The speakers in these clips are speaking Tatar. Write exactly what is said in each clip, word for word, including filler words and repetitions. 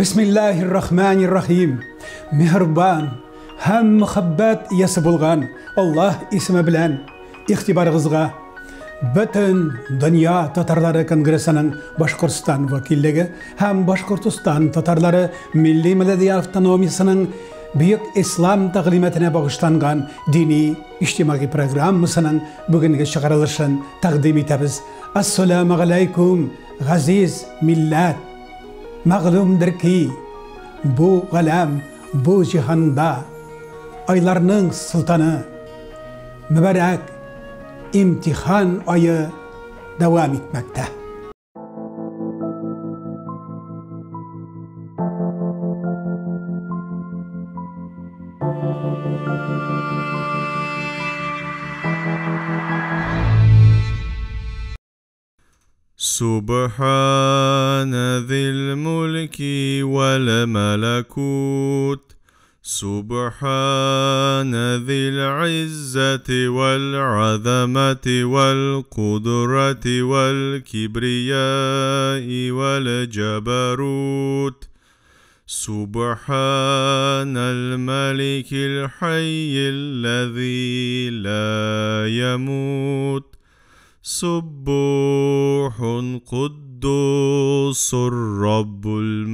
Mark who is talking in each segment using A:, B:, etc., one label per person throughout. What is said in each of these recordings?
A: Bismillahirrahmanirrahim. Mehrban hem muhabbat iyesi bulgan Allah ismi bilen ihtibarıgızga bütün Dünya Tatarları Kongresi'nin Başkurtistan vakilligi hem Başkurtistan Tatarları Milli Milli Avtonomiyasının Büyük İslam taqlimatına bağışlangan dini ijtimai programmasının bugünkü çıkarılışın taqdim etimiz. Assalamu alaikum aziz millet. Mağlumdur ki bu alem, bu cihanda aylarının sultanı mübarek imtihan ayı devam etmekte.
B: سبحان ذي الملك والملكوت سبحان ذي العزة والعظمة والقدرة والكبرياء والجبروت سبحان الملك الحي الذي لا يموت سبوح قدوس رب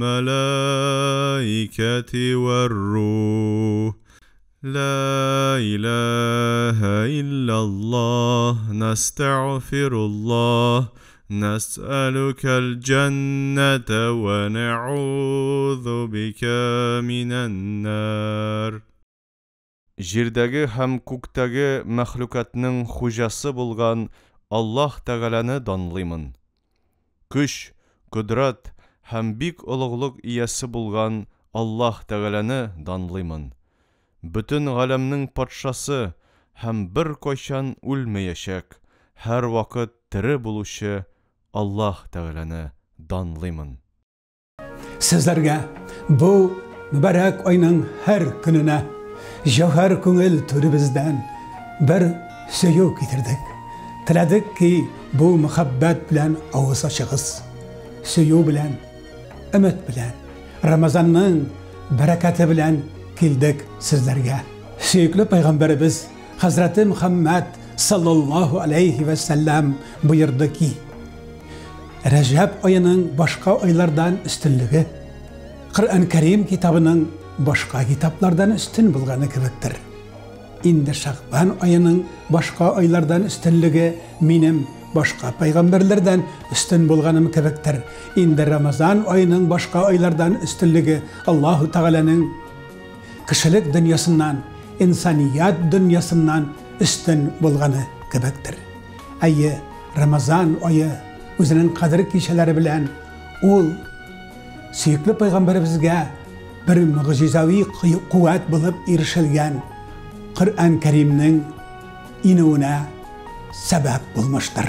B: الملائكة والروح لا إله إلا الله نستغفر الله نسألك الجنة ونعوذ بك من النار. Жирдәге һәм күктәге мәхлукатның хуҗасы булган Аллаһ Тәгаләне данлыймын. Көч, көдрәт һәм бик олуглык иясе булган Аллаһ Тәгаләне данлыймын. Бүтән галәмнең патшасы һәм бер кайчан үлмәячәк, һәр вакыт тире булучы Аллаһ Тәгаләне данлыймын.
A: Сезләргә бу mübarәк айның һәр көненә Jawhar күңел түребездән бер сөю китердек. Теләдек ки бу мөхәббәт белән авыз ачыгыз. Сөю белән, өмет белән, Рамазанның бәрәкәте белән килдек сезләргә. Сөйкле пайгамбарыбыз Хәзрәти Мөхәммәд саллаллаһу алейхи ва саллям буйырды ки: Рәҗәб аеның башка айлардан үстенлеге Коръән Кәрим китабының başka kitaplardan üstün bulganı kibiktir. İndi Şaban ayının başka aylardan üstünlüğü minim başka peygamberlerden üstün bulganım kibiktir. İndi Ramazan ayının başka aylardan üstünlüğü Allahu Teala'nın kişilik dünyasından, insaniyat dünyasından üstün bulganı kibiktir. Ayı Ramazan ayı özünün kadir kişileri bilen ol süyüklü peygamberimizge bir mucizavi kuvvet bulup erişilgen Kur'an-ı Kerim'nin inuğuna sebep bulmuştur.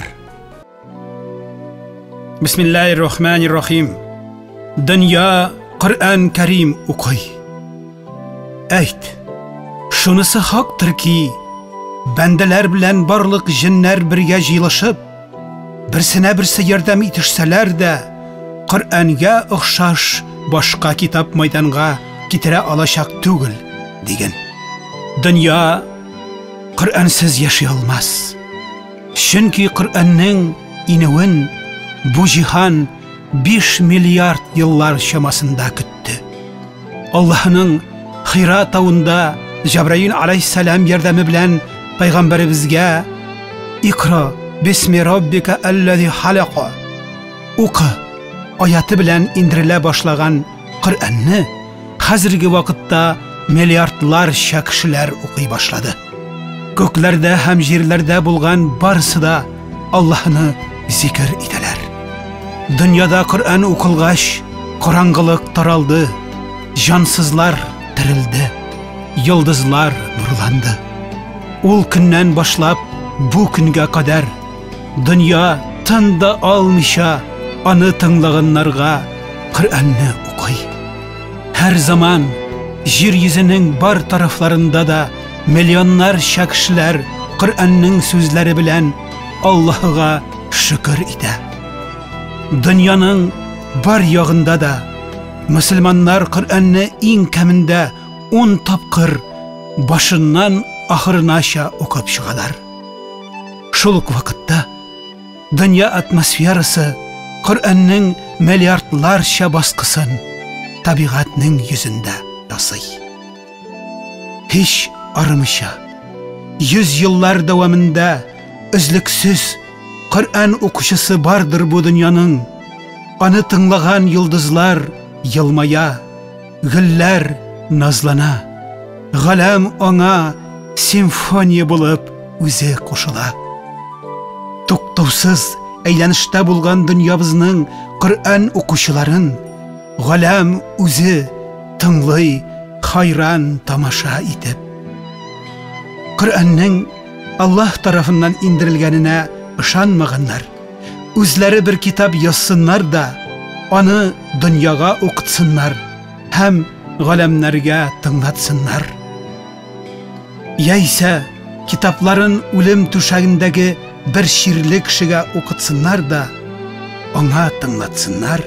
C: Bismillahirrahmanirrahim. Dünya Kur'an-ı Kerim okuy. Eyt, şunысы haktır ki bendeler bilen barlık jinler birge jilışıp birsine birsi yardım etişseler de Kur'an'a okşaş başka kitap meydanğa kitire alacak tügül degen. Dünya Kur'ansız yaşayılmaz. Çünkü Kur'an'ın inuğun bu cihan beş milyar yıllar şamasında küttü. Allah'ın Hira tağında Cebrail aleyhisselam yardımı bilen Peygamberimizge İkra bismi rabbika ellezî halaka oku ayatı bilen indirile başlagan Kur'an'ı hazırki vakitte milyardlar şakşiler okuy başladı. Göklerde hem yerlerde bulgan barısı da Allah'ını zikir edeler. Dünyada Kur'an okulgaş, karanlık taraldı, cansızlar tirildi, yıldızlar nurlandı. Ol günden başlap bu günge kadar dünya tında almışa anı tınlağınlarga Kur'an'ı okuy. Her zaman yeryüzünün bar taraflarında da milyonlar şakşiler Kur'an'ın sözleri bilen Allah'a şükür ede. Dünyanın bar yağında da Müslümanlar Kur'an'ı en keminde on tapqır başından ahırınaşa okup çıgalar. Şoluk vakıtta dünya atmosferası Kur'an'ın milyardlarca baskısın tabiatının yüzünde yasay. Hiç arımışa, yüz yıllar devamında özlüksüz Kur'an okuşusu bardır bu dünyanın. Anı tınlağan yıldızlar yılmaya, güller nazlana, galam ona simfoniya bulup üze koşula. Toktavsız eylenişte bulgan dünyamızın Kur'an okuşuların, galam üze tınlay, hayran tamaşa edip. Kur'an'ın Allah tarafından indirilgenine ışanmaganlar, özleri bir kitap yazsınlar da, onu dünyaya okutsınlar, hem galemlerge tınlatsınlar. Ya ise kitapların ölüm tuşağındaki bir şiirli kişiye okutsınlar da, ona tınlatsınlar.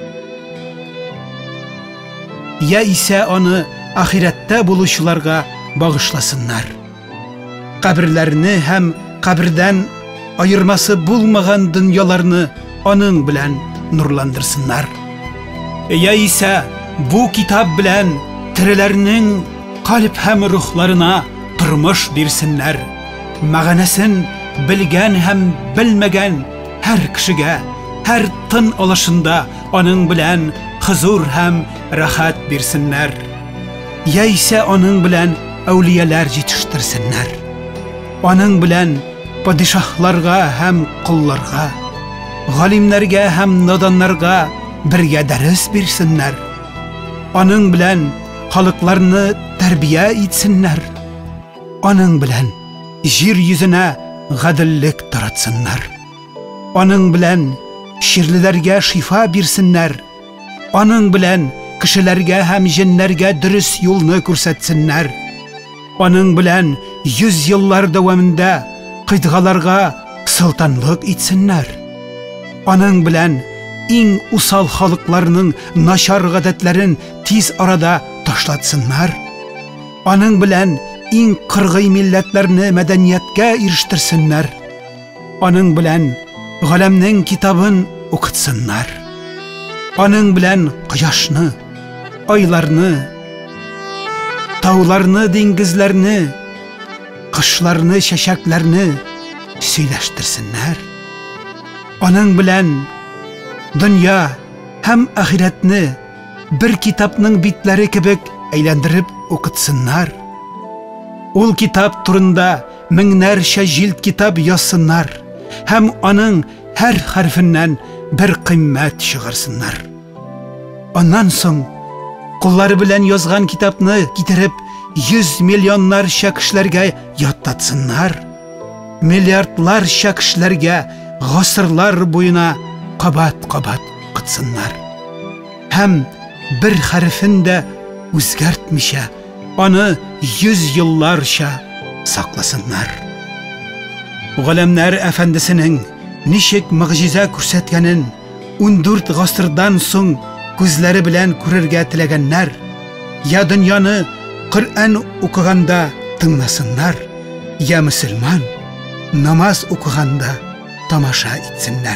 C: Ya ise onu ahirette buluşularga bağışlasınlar. Kabirlerini hem kabirden ayırması bulmagan dünyalarını onun bilen nurlandırsınlar. Ya ise bu kitap bilen tirilerinin kalp hem ruhlarına turmuş birsinler. Mağanasın bilgen hem bilmegen her kişiye, her tın oluşunda onun bilen huzur hem rahat birsinler. Ya ise onun bilen evliyalar yetiştirsinler. Onun bilen padişahlarga hem kullarga, galimlerge hem nadanlarga birge ders birsinler. Onun bilen halıklarını terbiye etsinler. Onun bilen jir yüzüne gadillik taratsınlar. Onun bilen şirlilerge şifa birsinler. Onun bilen kişilerge hem jinlerge dürüst yolunu көрсетsinler. Onun bilen yüz yıllar devamında kıydgalarga sultanlık etsinler. Onun bilen en usal halıklarının naşar gadetlerin tiz arada taşlatsınlar. Onun bilen en kırgıy milletlerini medeniyetke eriştirsinler. Onun bilen galemnin kitabın okutsınlar. Onun bilen kıyaşını, aylarını, tağlarını, dengizlerini, kışlarını, şeşeklerini söyleştirsinler. Onun bilen dünya hem ahiretini bir kitapның bitleri kibik eylendirip okutsınlar. Ol kitap turunda minlerce jild kitap yazsınlar. Hem onun her harfinden bir kıymet çıkarsınlar. Ondan soň kulları bilen yazgan kitapны getirip yüz milyonlar kişilerge yattatsınlar. Milyardlar kişilerge gasırlar boyuna kabat kabat kıtsınlar. Hem bir harfinde özgertmişe onu yüz yıllarca saklasınlar. Galemler efendisinin nişik mucize көрсәткәнен on dört gasırdan soň gözleri bilen көрергә теләгәннәр, ya dünyаны Kur'an okuganda tınlasınlar, ya Müslüman namaz okuganda tamaşa etsinler.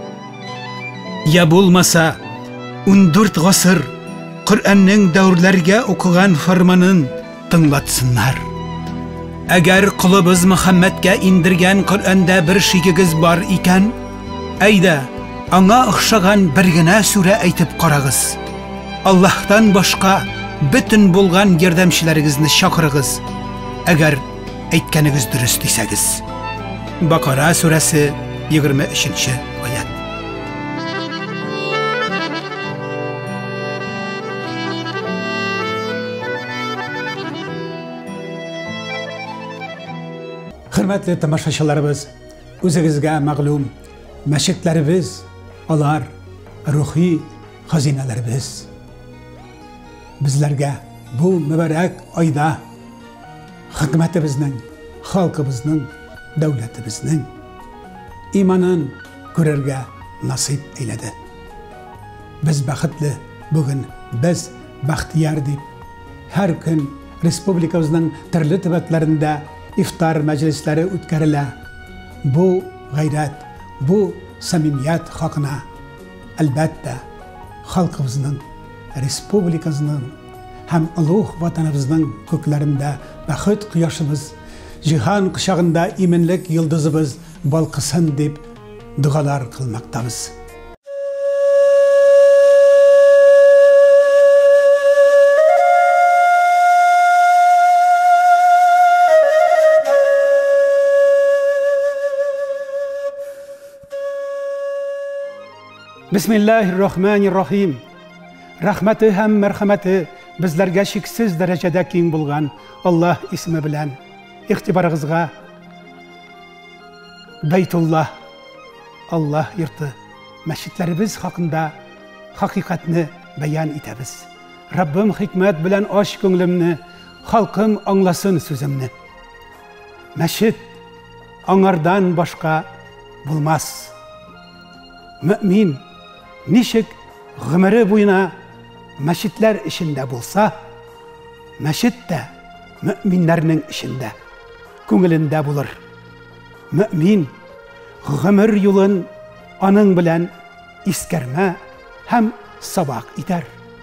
C: Ya bulmasa on dört gasır Kur'an'ның dövrlerge okugan farmanın tınlatsınlar. Eğer kulubuz Muhammed'ge indirgen Kur'an'da bir şeyigiz var iken, ayda ana ıxşagan bir gine sure aytip qaragız. Allah'tan başka bütün bulgan yardımçılarınızı şakırıgız. Eğer aytkanıgız dürüst iseniz. Bakara suresi yigirma üçinchi oyat.
A: Hürmetli tamaşaçılarımız, özünüzge mağlum meşitlerimiz, alar, ruhi hazinelerimiz. Bizlerge bu mübarek ayda hükümetimizin, halkımızın, devletimizin imanın görerge nasip eyledi. Biz baxtlı bugün biz baxtiyar deb har kun respublikamızның türlü төбәкләрендә iftar мәҗлесләре үткәрелә. Bu gayret, bu samimiyet hakkına elbette halkımızın, respublikamızın hem ulug vatanımızın köklerinde bәхет куяшыбыз, cihan kuşağında iminlik yıldızımız balkısın deyip dualar kılmaktayız.
C: Bismillahirrahmanirrahim. Rahmeti hem merhameti bizlerge şiksiz derecede keng bulgan Allah ismi bilen ihtibarınızga Beytullah, Allah yurti, meşitlerimiz hakkında hakikatini beyan etemiz. Rabbim hikmet bilen aş könglimni, halkım anlasın sözümni. Meşit anardan başka bulmaz. Mümin nişik gımırı boyuna meşitler işinde bulsa, meşit de müminlerinin işinde, köngülünde bulur. Mümin gımır yolun anın bilen iskerme hem sabak iter.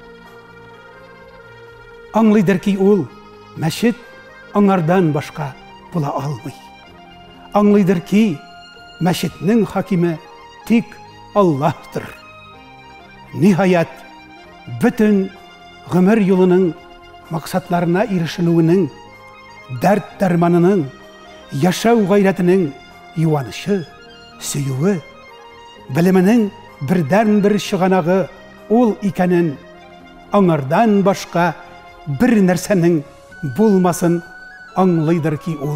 C: Anlıdır ki ol, meşit anardan başka bula almay. Anlıdır ki meşitnin hakimi tik Allah'tır. Nihayet bütün gımır yolunun maksatlarına erişilüğünün, dert dermanının, yaşav gayretinin yuvanışı, süyüğü, biliminin birden bir şıganağı ol ikenin, anardan başka bir nersenin bulmasın anlaydır ki ol.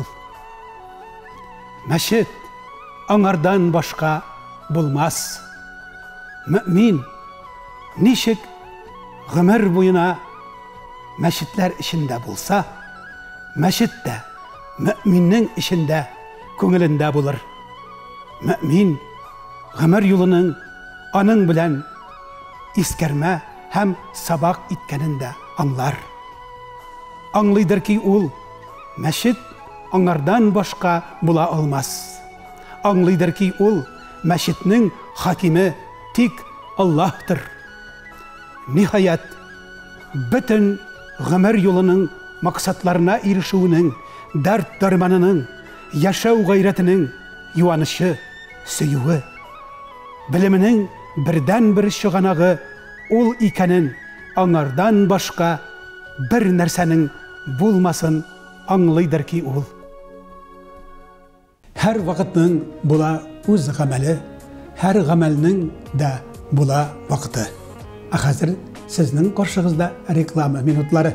C: Meşit anardan başka bulmaz. Mümin nişik gımır boyuna meşitler işinde bulsa, meşit de müminin işinde, köngülünde bulur. Mümin gımır yolunun anın bilen iskerme hem sabak itkeninde anlar. Anlıdır ki ol, meşit anardan başka bula olmaz. Anlıdır ki ol, meşitnin hakimi tik Allah'tır. Nihayet bütün gımır yolunun maksatlarına erişiğinin, dert dermanının, yaşav gayretinin yuvanışı, süyüğü, biliminin birden bir şıganağı ol ikenin anardan başka bir nersenin bulmasın anlaydır ki ol.
A: Her vakitnin bula öz gameli, her gamelinin de bula vakti. Hazır sizin karşınızda reklama minutları.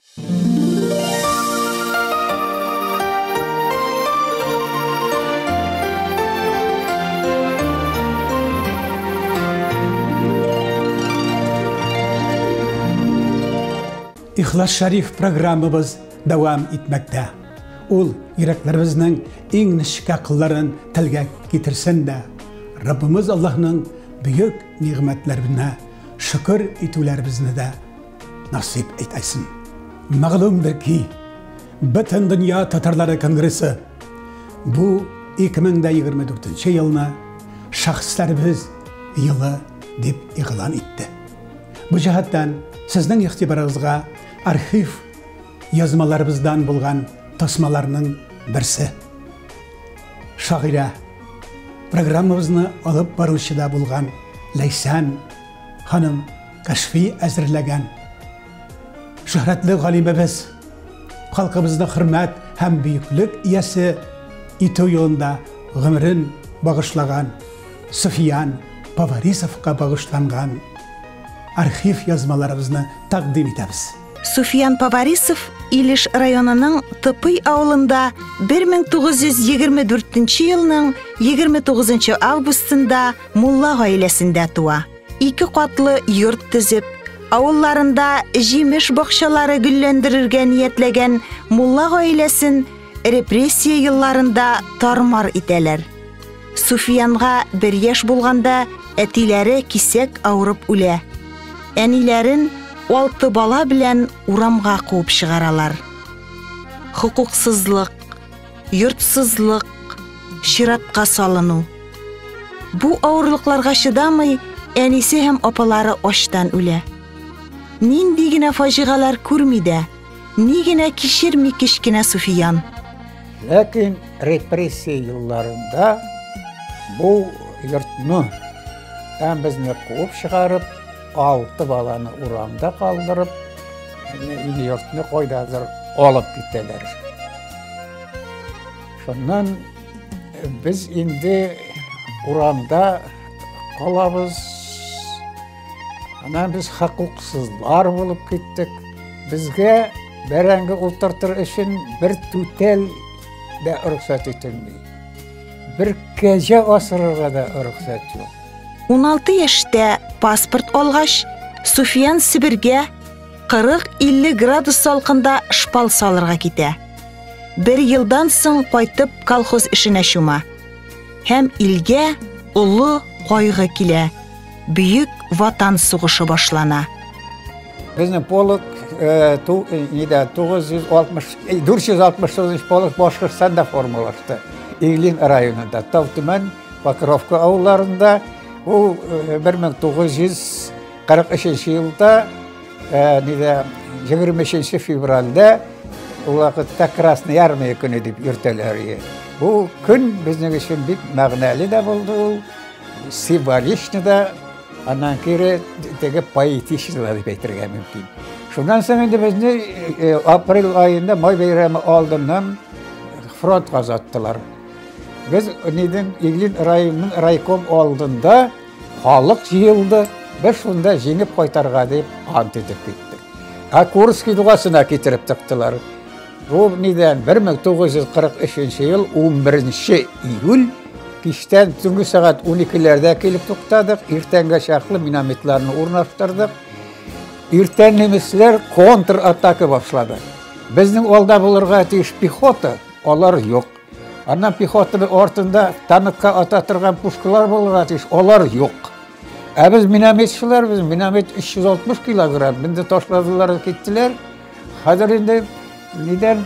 A: İhlas Şerif programımız devam etmekte. Ol yüreklerimizin en nişik akılların tilge getirsin de Rabbimiz Allah'ın büyük nimetlerine şükür etülerimizni de nasip eylesin. Mağlumdur ki bütün Dünya Tatarları Kongresi bu iki ming yigirma to'rtinchi yılını şahslarımız yılı deb ilan etti. Bu cihattan sizning ihtibarınızga arxiv yazmalarımızdan bulgan tasmalarının birisi. Şaira programımızı alıp barışıda bulgan Leysan hanım kaşfi әзірлеген şöhretli galimimiz, halkımızda hürmet hem büyüklük iyesi ito yolunda gümrün bağışlagan Sufiyan Pavarisov'a bağışlangan arxiv yazmalarımızı takdim etemiz.
D: Sufiyan Pavarisov İliş rayonunun Tıpıy avlunda bir ming to'qqiz yuz yigirma to'rtinchi yılının yigirma to'qqizinchi avgustunda Mulla ailesinde tuğa. İki katlı yurt tizip, avullarında jimiş bakşaları güllendirirge niyetlegen Mulla ailesin repressiya yıllarında tarmar iteler. Sufiyanға bir yaş bulganda etileri kisek ağırıp üle. Әнилерін алты бала белән урамга куып чыгаралар. Хукуксызлык, йортсызлык, чиратка салыну. Бу авырлыкларга чыдамый, әнисе һәм апалары ачтан үлә. Нинди генә фаҗигалар күрми дә, ни генә кичерми кичкенә Суфиян.
E: Ләкин репрессия елларында бу йортны һәм безне куып чыгарып, алты баланы урамда калдырып, инде йортны кайдадыр алып киттеләр. Шуннан biz инде урамда калабыз. Анан biz хакуксызлар булып киттек. Безгә бәрәңге ултыртыр өчен бер түтәл дә рөхсәт ителми. Бер кәҗә асырырга да рөхсәт юк.
D: он алты яшьтә паспорт алгач, Суфиян Сибиргә кырык-илле градус салкында шпал салырга китә. Бер елдан соң кайтып колхоз эшенә чума. Һәм илгә улы кайгы килә. Büyük vatan сугышы башлана.
E: Безнең полк ту иде тугыз йөз алтмыш дүрт йөз алтмыш тугызынчы полк Башкортстанда формалашты. Иглин районында, Тавтыман, Покровка авылларында ул бер мең тугыз йөз кырык өченче елда ниде егерме өченче февральдә ул вакытта Красная армия көне дип йөртәләр. Бу көн безнең өчен бик мәгънәле дә булды, ул символичный да. Аннан кире теге поэтичный дип әйтергә мөмкин. Шуннан соң инде безне апрель айында май бәйрәме алдыннан фронтка озаттылар. Без нидән Иглин районының райком алдында халык җыелды. Без шунда җиңеп кайтарга дип ант итеп киттек. А Курский дугасына китереп тыктылар. Бу нидән бер мең тугыз йөз кырык өченче ел он беренче июль кичтән төнге сәгать он икеләрдә килеп туктадык. Иртәнгә чаклы минометларны урнаштырдык. Иртән немецләр контратака башлады. Безнең алда булырга тиеш пехота, алар юк. Аннан пехотаның артында танкка ата торган пушкалар булырга тиеш, алар юк. Ә без минометчылар, без миномет өч йөз алтмыш килограмм, инде ташладылар, киттеләр. Хәзер инде нидән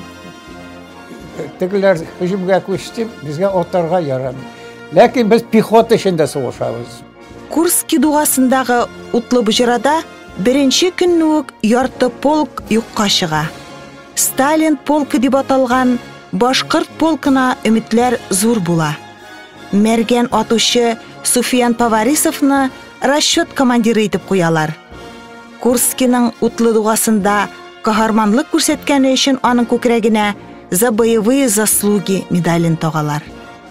E: тегеләр һөҗүмгә күчте, безгә атарга ярамый. Ләкин без пехота эшендә сугышабыз.
D: Курский дугасындагы утлы буҗрада беренче көнне үк ярты полк юкка чыга. Сталин полкы дип аталган башкорт полкына өметләр зур була. Мәргән атучы Суфиян Поварисовны расчет командиры итеп куялар. Курскийның утлы дугасында каһарманлык күрсәткәне өчен аның күкрәгенә за боевые заслуги медален тагалар.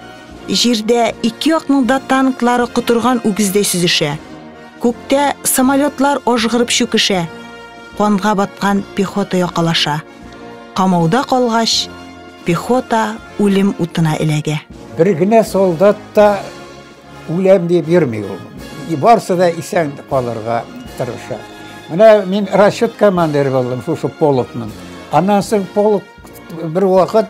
D: Җирдә ике якның да танклары кутырган үгездәй сүзешә. Күктә самолетлар ажгырып чүкешә. Канга баткан пехота якалаша. Камауда калгач, пехота үлем утына эләгә.
E: Бер генә солдат та үләм дип йөрми ул. И барсы да исән калырга тырыша. Менә мин расчет командиры булдым шушы полкның. Аннан соң полк бер вакыт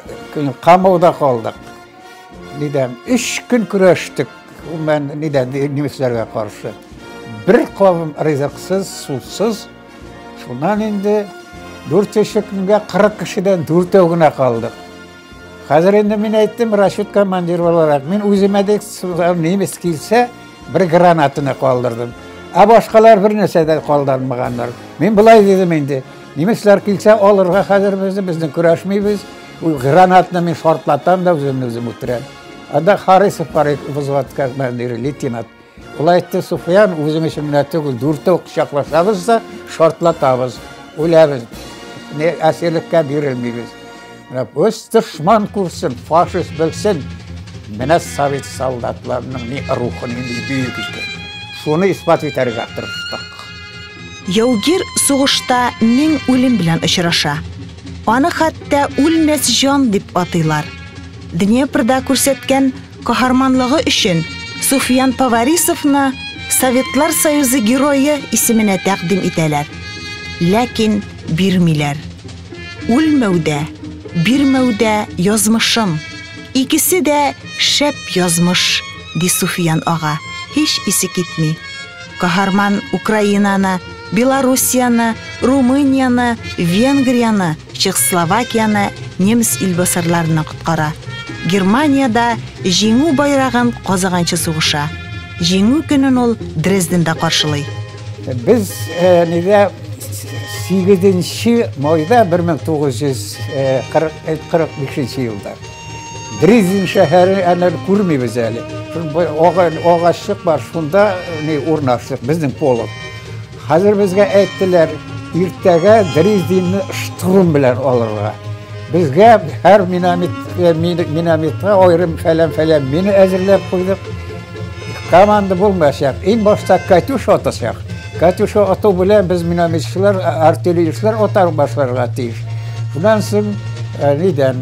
E: камауда калдык. Нидән өч көн көрәштек. Мен нидән немецләргә каршы. Бер кавым ризыксыз, сусыз. Шуннан инде дүртенче көнгә кырык кешедән дүртәү генә калдык. Хәзер инде мин әйттем, расчет командиры буларак, мин үземә дә немец килсә, бер гранатаны калдырдым. Ә башкалар бер нәрсә дә калдырмаганнар. Мин булай дидем инде. Немецләр килсә, алырга хәзер безне безнең көрәшмибез. Ул гранатны мин шартлатам да үземне үзем үтерәм. Анда Харисов парик взводка командиры лейтенант. Улай әйтте, Суфиян, үзең өчен менә түгел, дүртәү кычаклашабыз да шартлатабыз. Үләбез. Не әсирлеккә бирелмибез. Менә өс дошман күрсен, фашист белсен, менә совет солдатларының ни рухын инде бүйек икән. Шуны исбат итәргә тырыштык.
D: Яугир сугышта мең үлем белән очраша. Аны хәтта үлмәс җан дип атыйлар. Днепрода күрсәткән каһарманлыгы өчен Суфиян Поварисовны Советлар Союзы герое исеменә тәкъдим итәләр. Ләкин бирмиләр. Үлмәүдә, бирмәүдә язмышым. Икесе дә шәп язмыш, ди Суфиян ага. Һич исе китми. Каһарман Украинаны Белоруссияны, Румынияны, Венгрияны, Чехословакияны неміс илбасарларынан құтқара. Германияда жеңу байрағын қозағанчы суғыша. Жеңу күнін ол Дрезденде қаршылай.
E: Біз неде сегізінші майда бір мың тоғыз жүз қырық бесінші жылдар. Дрезден шәһәрі әлі көрмейміз әлі. Оғашық бар, шында орнаштық біздің полық. Қазір бізге әйттілер, ертеге Дрезденні штурм білен оларға. Бізге әр минометқа ойрым фәлән-фәлән мені әзірлеп қойдық. Команда болмашақ. Ең башта Катюша атасақ. Катюша ату білен біз минометшілер, артиллерийшілер отар башларға тиіш. Бұдан соң неден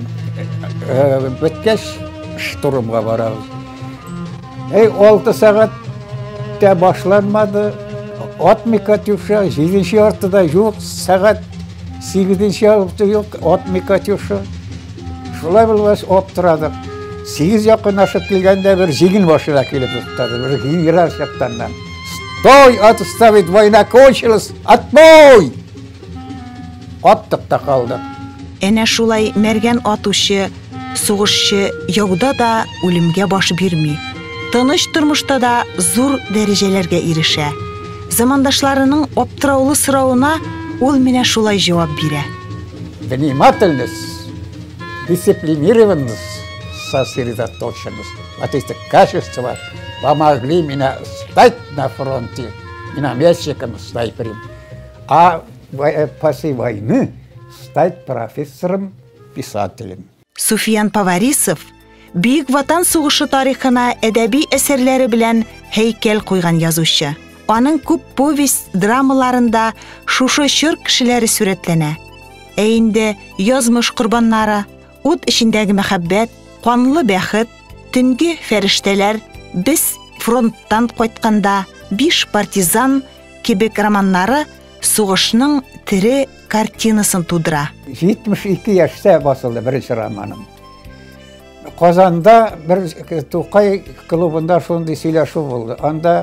E: біткеш штурмға барамыз. Ей, алты сағат та башланмады. Отмай Катюша, жетінші артыда жоқ, сағат сегізінші артыда жоқ, отмай Катюша. Шулай білмес оп тұрадық. Сегіз жақын ашып келгенде бір жегін башына келіп тұқтады, бір генерал жақтаннан. Стой, отставить, война кончилась, отбой! Аттық та қалдық.
D: Әнә шулай мәргән атушы, сугышчы яуда да үлемгә баш бирми. Тыныч тормышта да зур дәрәҗәләргә ирешә. Замандашларының аптыраулы сорауына ул менә шулай җавап бирә.
E: Внимательность, дисциплинированность, сосредоточенность. Вот эти качества помогли мне стать на фронте минометчиком, снайпером. А после войны стать профессором, писателем.
D: Суфиян Поварисов Бүйük Ватан сугышы тарихына әдәби әсәрләре белән һәйкәл куйган язучы. Аның күп повесть драмаларында шушы чор кешеләре сүрәтләнә. Ә инде язмыш корбаннары, ут эчендәге мәхәббәт, канлы бәхет, төнге фәрештәләр, без фронттан кайтканда, биш партизан кебек романнары сугышның тере картинасын тудыра.
E: жетмеш ике яшьтә басылды беренче романым. Казанда bir Тукай клубында шундый сөйләшү булды. Анда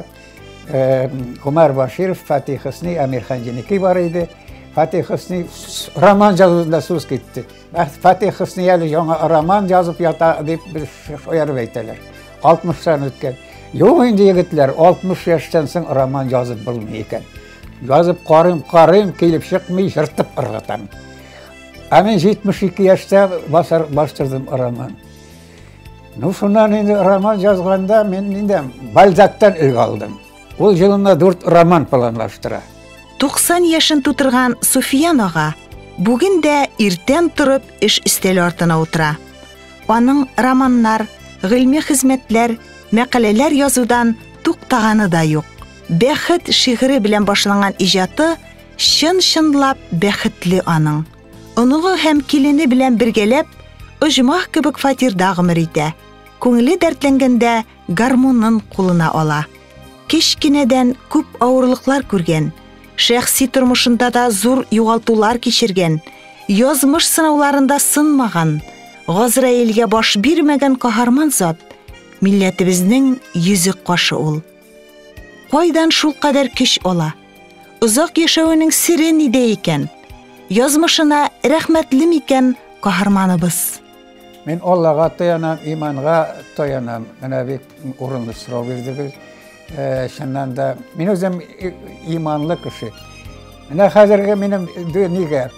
E: Гомар Баширов, Фатих Хөсни, Амирхан Җеники бар иде. Фатих Хөсни роман жазуында сүз китте. Фатих Хөсни әле яңа роман жазып ята дип шаярып әйтәләр. алтмыштан үткән. Юк инде егетләр, алтмыш яшьтән соң роман жазып булмый икән. Yazıp karım karım kelip çıkmayı yırtıp ırgıtam. Ama жетмеш ике yaşta basar bastırdım roman. Ну şundan indi roman yazganda men indi Balzac'tan ilgi aldım. O yılında dört roman planlaştıra.
D: to'qson yaşын тутырган Суфиян ага бүген дә иртән торып эш истәле артына утыра. Аның романнар, гыйльми хезмәтләр, мәкаләләр язудан туктаганы да юк. Бәхет шигыре белән башланган иҗаты чын-чынлап бәхетле аның. Оныгы һәм килене белән бергәләп, оҗмах кебек фатирда гомер итә. Күңеле дәртләнгәндә гармунын кулына ала. Кичкенәдән күп авырлыклар күргән, шәхси тормышында да зур югалтулар кичергән, язмыш сынауларында сынмаган, Газраилгә баш бирмәгән каһарман зат, милләтебезнең йөзек кашы ул. Кайдан шул кадәр көч ала? Узак яшәүнең сире нидә икән? Язмышына рәхмәтле микән каһарманыбыз?
E: Мен Аллага таянам, иманга таянам. Менә бик урынлы сорау бирдегез. Шуннан да мин үзем иманлы кеше. Менә хәзергә минем нигә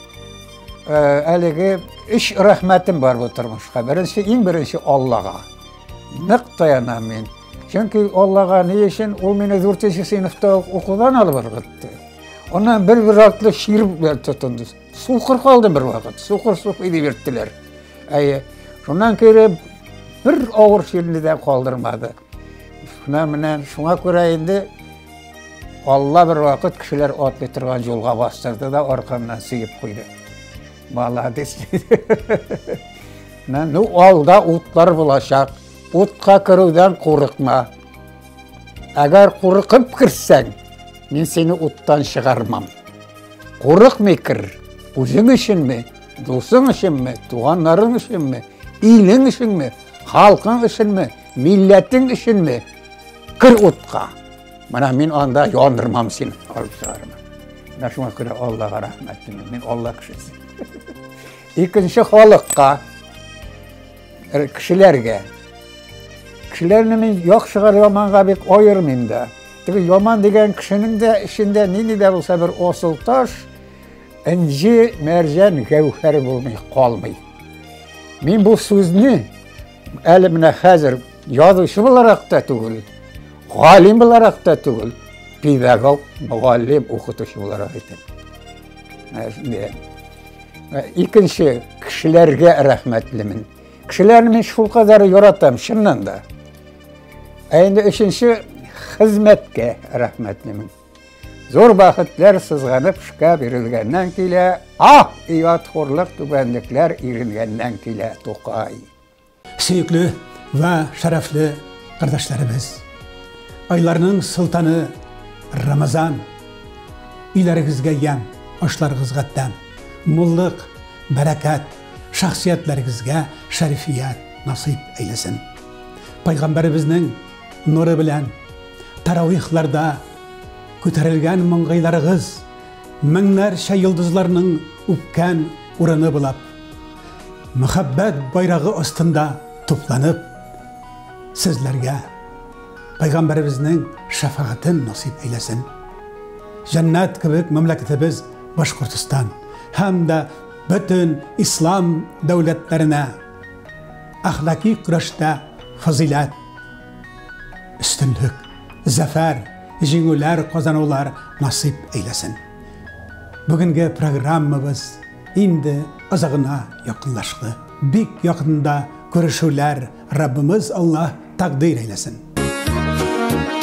E: әлеге үч рәхмәтем бар бу тормышка. Беренче, иң беренче Аллага. Нык таянам мин. Çünkü Allah'a ne için o beni dördüncü sınıfta okudan alıp ırgıttı. Ondan bir bir atlı şiir tutundu. Sukur kaldım bir vakit. Sukur sukur ediverdiler. Ay, şundan kere bir ağır şiirini de kaldırmadı. Şundan menen şuna göre indi Allah bir vakit kişiler at getirgen yolga bastırdı da arkamdan sıyıp koydu. Vallahi deseydi. Ne alda utlar bulaşak. Utqa kiruvdan qo'rqma. Agar qo'rqib kirsan, men seni utdan chiqarmam. Qo'rqmay kir. O'zing uchunmi, do'sting uchunmi, tug'anlaring uchunmi, eling uchunmi, xalqing uchunmi, millating uchunmi? Kir utqa. Mana men onda yondirmam seni olib chiqarman. Şuna göre Allah'a rahmetlimin. Men Allah kişisi. İkinci halkka, kişilerge. Kişilerini men yaxşıga yamanga bek ayırmayım da. Tabi yaman degen kişinin de işinde nini de olsa bir osıl taş, inci, mercan, gevheri bulmay kalmay. Men bu sözünü elimine hazır yazışı olarak da tugul, galim olarak da tugul, pedagog, muallim, okutucu olarak etim. İkinci kişilerge rahmetlimin. Kişilerini şu kadar yaratam şundan da. Endi üçüncü hizmetke rahmetlimin. Zor vakitler sızganıp şıka verilgenden kile, ah iyatxorluk tübendikler irilgenden kile tokay.
A: Süyüklü ve şerefli kardeşlerimiz, aylarının sultanı Ramazan, ilerimizge yem, aşlarımızga dem, mullık, bereket, şahsiyetlerimizge şerifiyet nasip eylesin. Peygamberimizin nuru bilen taravihlarda köterilgen mıngaylarımız, minlerce yıldızlarının üpken uranı bulup, muhabbet bayrağı astında toplanıp, sizlerge Peygamberimizin şefaatin nasip eylesin. Cennet kibik memleketimiz Başkurtistan hem de bütün İslam devletlerine ahlaki kurashda fazilet, üstünlük, zafer, jingüler kazanılar nasip eylesin. Bugünkü programımız indi azağına yakınlaştı. Bik yakında görüşürler Rabbimiz Allah takdir eylesin.